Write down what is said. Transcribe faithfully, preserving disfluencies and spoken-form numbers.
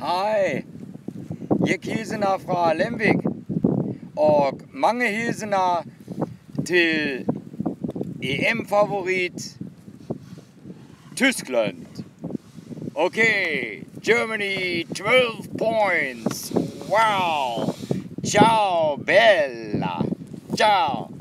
Hej, jeg hilser fra Lemvig, og mange hilsener til E M-favorit Tyskland. Okay, Germany twelve points. Wow. Ciao, Bella. Ciao.